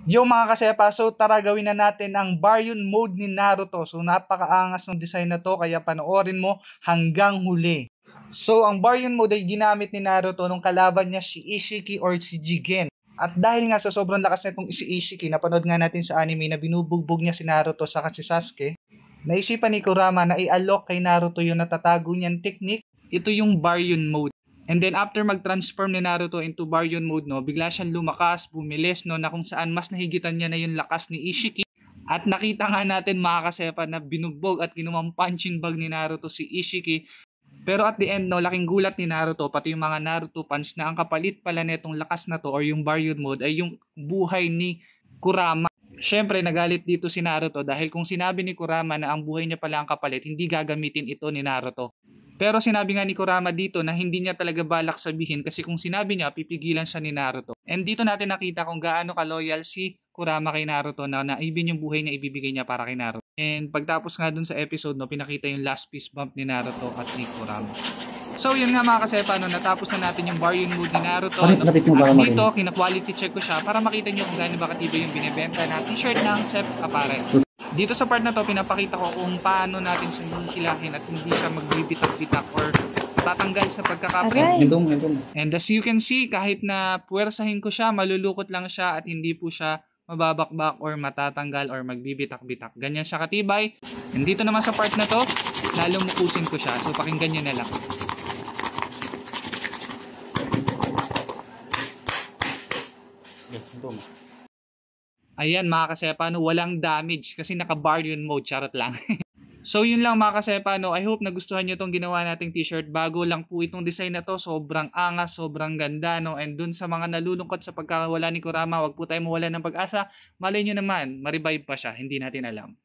Yung mga kasepa, so tara gawin na natin ang Baryon mode ni Naruto. So napakaangas ng design na to, kaya panoorin mo hanggang huli. So ang Baryon mode ay ginamit ni Naruto nung kalaban niya si Ishiki or si Jigen. At dahil nga sa sobrang lakas nitong si Ishiki, napanood nga natin sa anime na binubugbog niya si Naruto sa si Sasuke, naisipan ni Kurama na i-alok kay Naruto yung natatago niyang technique. Ito yung Baryon mode. And then after mag-transform ni Naruto into Baryon mode, no, bigla siyang lumakas, bumilis, no, na kung saan mas nahigitan niya na yung lakas ni Ishiki. At nakita nga natin mga kasepa na binugbog at ginawang punching bag ni Naruto si Ishiki. Pero at the end, no, laking gulat ni Naruto, pati yung mga Naruto fans, na ang kapalit pala netong lakas na to or yung Baryon mode ay yung buhay ni Kurama. Syempre, nagalit dito si Naruto dahil kung sinabi ni Kurama na ang buhay niya pala ang kapalit, hindi gagamitin ito ni Naruto. Pero sinabi nga ni Kurama dito na hindi niya talaga balak sabihin kasi kung sinabi niya, pipigilan siya ni Naruto. And dito natin nakita kung gaano ka-loyal si Kurama kay Naruto na even yung buhay niya ibibigay niya para kay Naruto. And pagtapos nga dun sa episode, no, pinakita yung last fist bump ni Naruto at ni Kurama. So yun nga mga kasepa, no, natapos na natin yung Baryon mode ni Naruto. No, at dito, kina-quality check ko siya para makita nyo kung gaano ba katibay yung binibenta na t-shirt ng Sep Apparel. Dito sa part na to, pinapakita ko kung paano natin siya hihilahin at hindi siya magbibitak-bitak or tatanggal sa pagkakaprint. And as you can see, kahit na puwersahin ko siya, malulukot lang siya at hindi po siya mababakbak or matatanggal or magbibitak-bitak. Ganyan siya katibay. And dito naman sa part na to, lalo mukusin ko siya. So pakinggan nyo na lang. Ayan mga kasepa, no, walang damage kasi naka-Baryon mode, charot lang. So yun lang mga kasepa, no, I hope nagustuhan nyo itong ginawa nating t-shirt. Bago lang po itong design na to, sobrang angas, sobrang ganda, no. And dun sa mga nalulungkot sa pagkawala ni Kurama, wag po tayo mawala ng pag-asa. Malay nyo naman, ma-revive pa siya, hindi natin alam.